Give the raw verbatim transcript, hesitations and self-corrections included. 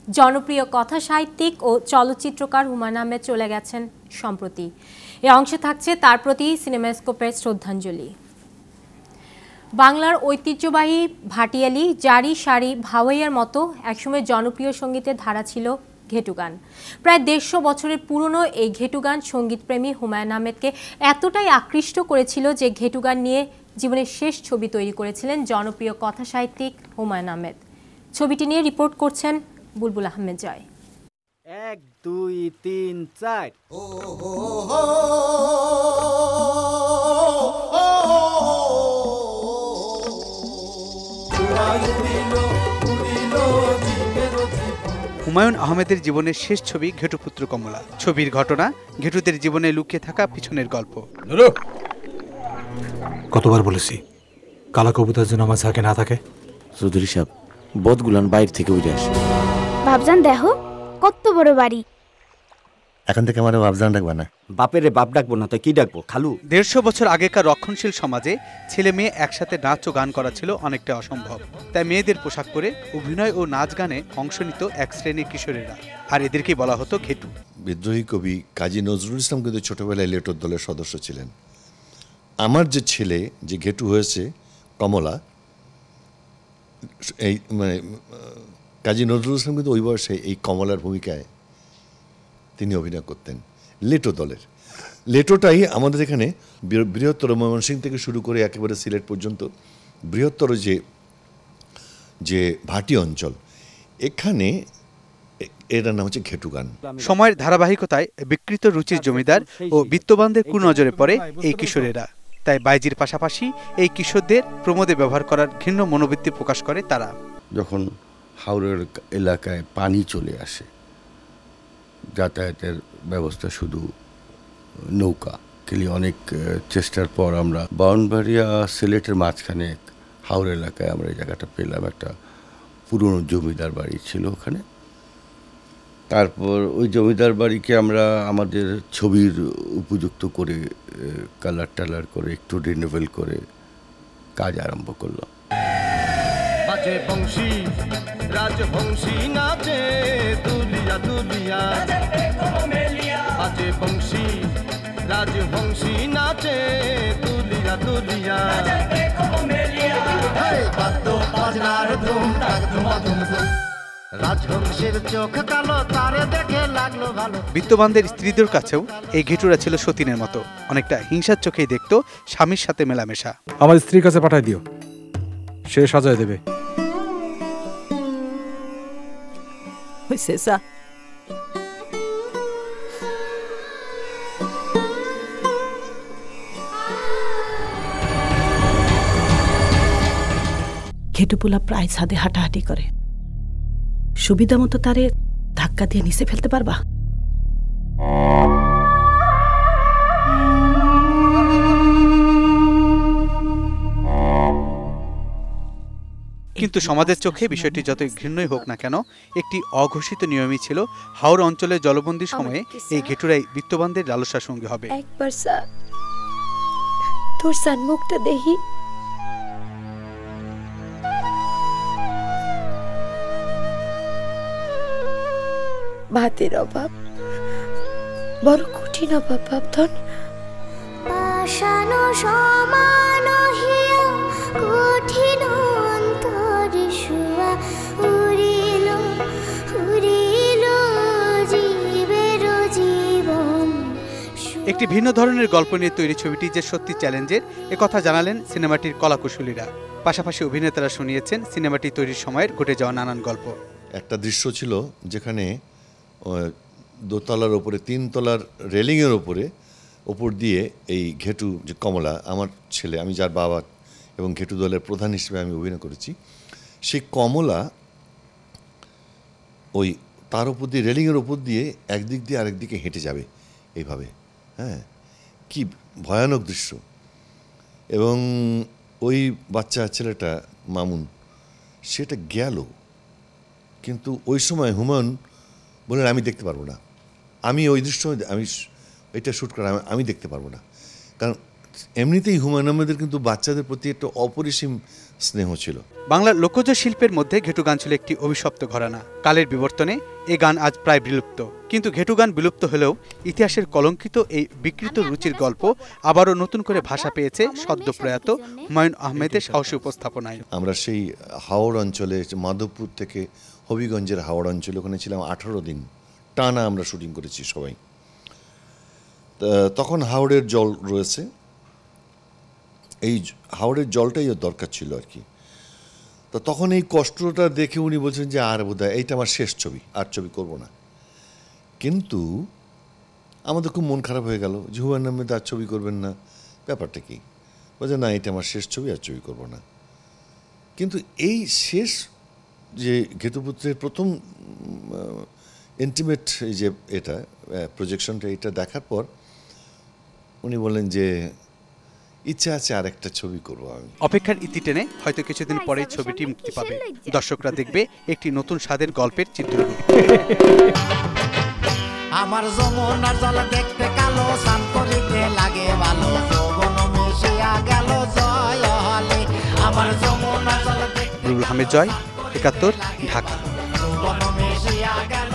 জনপ্রিয় কথা সাহিত্যিক ও চলচ্চিত্রকার হুমায়ূন আহমেদ চলে গেছেন সম্প্রতি। এ অংশে থাকছে তার প্রতি সিনেমাস্কোপের শ্রদ্ধাঞ্জলি। বাংলার ঐতিহ্যবাহী ভাটিয়ালি, জারি, সারি, ভাওয়াইয়ার মতো একসময় জনপ্রিয় সঙ্গীতের ধারা ছিল ঘেটু গান। প্রায় দেড়শো বছরের পুরনো এই ঘেটু গান সঙ্গীতপ্রেমী হুমায়ূন আহমেদকে এতটাই আকৃষ্ট করেছিল যে ঘেটু গান নিয়ে জীবনের শেষ ছবি তৈরি করেছিলেন জনপ্রিয় কথা সাহিত্যিক হুমায়ূন আহমেদ। ছবিটি নিয়ে রিপোর্ট করছেন বুলবুল আহমেদ জয়। এক দুই তিন চার। হুমায়ূন আহমেদের জীবনের শেষ ছবি ঘেটুপুত্র কমলা। ছবির ঘটনা ঘেটুদের জীবনে লুকিয়ে থাকা পিছনের গল্প। কতবার বলেছি কালা কবুতর যেন আমার ঝাঁকে না থাকে। চৌধুরী সাহেব, বদগুলান বাইরে থেকে উঠে আসে। ভাবজান দেখো কত বড় বাড়ি। এখন থেকে আমার ভাবজান ডাকবা না। বাপেরে বাপ ডাকবো না তো কি ডাকবো? খালু। দেড়শো বছর আগেকার রক্ষণশীল সমাজে ছেলে মেয়ে একসাথে নাচ ও গান করা ছিল অনেকটা অসম্ভব। তাই মেয়েদের পোশাক পরে অভিনয় ও নাচ গানে অংশ নিত এক শ্রেণীর কিশোরেরা, আর এদেরকেই বলা হতো ঘেটু। বিদ্রোহী কবি কাজী নজরুল ইসলাম কিন্তু ছোটবেলায় লেটোর দলের সদস্য ছিলেন। আমার যে ছেলে যে ঘেটু হয়েছে কমলা, এই মানে কাজী নজরুল ইসলাম কিন্তু ওই বয়সে এই কমলার ভূমিকায় তিনি অভিনয় করতেন লেটো দলের। লেটোটাই আমাদের এখানে বৃহত্তর ময়মনসিংহ থেকে শুরু করে একেবারে সিলেট পর্যন্ত বৃহত্তর যে যে ভাটি অঞ্চল, এখানে এটার নাম হচ্ছে ঘেটু গান। সময়ের ধারাবাহিকতায় বিকৃত রুচির জমিদার ও বিত্তবানদের কুনজরে পড়ে এই কিশোরেরা। তাই বাইজির পাশাপাশি এই কিশোরদের প্রমোদে ব্যবহার করার ঘৃণ্য মনোবৃত্তি প্রকাশ করে তারা। যখন হাওড়ের এলাকায় পানি চলে আসে, যাতায়াতের ব্যবস্থা শুধু নৌকা কেলি, অনেক চেষ্টার পর আমরা বাউনবাড়িয়া সিলেটের মাঝখানে হাওড় এলাকায় আমরা এই জায়গাটা পেলাম। একটা পুরনো জমিদার বাড়ি ছিল ওখানে। তারপর ওই জমিদার বাড়িকে আমরা আমাদের ছবির উপযুক্ত করে কালার টালার করে একটু রিনোভেল করে কাজ আরম্ভ করলাম। বাজে বংশী রাজবংশী নাচে দুলিয়া দুলিয়া, বাজে বংশী রাজবংশী নাচে দুলিয়া দুলিয়া, বাদ্য বাজনার ধুম টাক ধুমা ধুম ধুম, রাজবংশের চোখ কালো তারে দেখে লাগলো ভালো। বিত্তবানদের স্ত্রীদের কাছেও এই ঘেটুরা ছিল সতীনের মতো, অনেকটা হিংসার চোখেই দেখতো স্বামীর সাথে মেলামেশা। আমার স্ত্রীর কাছে পাঠাই দিও, সে সাজায় দেবে। ঘেটুপুলা প্রায় ছাদে হাঁটাহাঁটি করে, সুবিধা মতো তারে ধাক্কা দিয়ে নিচে ফেলতে পারবা? কিন্তু সমাজের চোখে বিষয়টি যতই ঘৃণ্যই হোক না কেন, একটি অঘোষিত নিয়মই ছিল হাওড় অঞ্চলের জলবন্দী সময়ে এই ঘেটুরাই বিত্তবানদের লালসার সঙ্গী হবে। একবার স্যার তোর সানমুখটা দেখি। ভাতের অভাব বড় কঠিন অভাব ভাবধন। পাশানো সমান হিয়া কঠিন অন্তরে শুয়া উড়িল উড়িল জীবের জীবন। একটি ভিন্ন ধরনের গল্প নিয়ে তৈরি ছবিটি যে সত্যি চ্যালেঞ্জের, একথা জানালেন সিনেমাটির কলাকুশলীরা। পাশাপাশি অভিনেতারা শুনিয়েছেন সিনেমাটি তৈরির সময়ের ঘটে যাওয়া নানান গল্প। একটা দৃশ্য ছিল যেখানে দোতলার ওপরে তিনতলার রেলিংয়ের ওপরে ওপর দিয়ে এই ঘেটু যে কমলা, আমার ছেলে, আমি যার বাবা এবং ঘেটু দলের প্রধান হিসেবে আমি অভিনয় করেছি, সেই কমলা ওই তার ওপর দিয়ে রেলিংয়ের ওপর দিয়ে একদিক দিয়ে আরেক দিকে হেঁটে যাবে এইভাবে। হ্যাঁ, কি ভয়ানক দৃশ্য। এবং ওই বাচ্চা ছেলেটা মামুন, সেটা গেল, কিন্তু ওই সময় হুমায়ূন বললেন আমি দেখতে পারবো না, আমি ওই দৃশ্য আমি এটা শ্যুট করা আমি দেখতে পারবো না, কারণ এমনিতেই হুমায়ুন আহমেদের কিন্তু বাচ্চাদের প্রতি একটা অপরিসীম স্নেহ ছিল। বাংলার লোকজ শিল্পের মধ্যে ঘেটু গান ছিল একটি অভিশপ্ত ঘরানা। কালের বিবর্তনে এ গান আজ প্রায় বিলুপ্ত, কিন্তু ঘেটু গান বিলুপ্ত হলেও ইতিহাসের কলঙ্কিত এই বিকৃত রুচির গল্প আবারও নতুন করে ভাষা পেয়েছে সদ্য প্রয়াত হুমায়ুন আহমেদের সাহসী উপস্থাপনায়। আমরা সেই হাওড় অঞ্চলে, মাধবপুর থেকে হবিগঞ্জের হাওড় অঞ্চলে ওখানে ছিলাম আঠারো দিন টানা আমরা শুটিং করেছি সবাই। তখন হাওড়ের জল রয়েছে, এই হাওড়ের জলটাই ওর দরকার ছিল আর কি। তো তখন এই কষ্টটা দেখে উনি বলছেন যে আর বোধহয় এইটা আমার শেষ ছবি, আর ছবি করব না। কিন্তু আমাদের খুব মন খারাপ হয়ে গেল যে হুমায়ুন আহমেদ আর ছবি করবেন না, ব্যাপারটা কি? বলছে না, এটা আমার শেষ ছবি, আর ছবি করব না। কিন্তু এই শেষ যে ঘেটুপুত্রের প্রথম ইন্টিমেট এই যে এটা প্রজেকশনটা, এটা দেখার পর উনি বললেন যে ইচ্ছা আছে আর একটা ছবি করবো আমি। অপেক্ষার ইতি টেনে হয়তো কিছুদিন পরেই ছবিটি মুক্তি পাবে। দর্শকরা দেখবে একটি নতুন স্বাদের গল্পের চিত্ররূপ। আমার যমুনার জল দেখতে কালো, স্নান করিতে লাগে ভালো, যৌবন মিশিয়া গেল জয় হলে। আমার যমুনার জল দেখতে রুহুল আহমেদ জয়, একাত্তর, ঢাকা। যৌবন মিশিয়া গেল।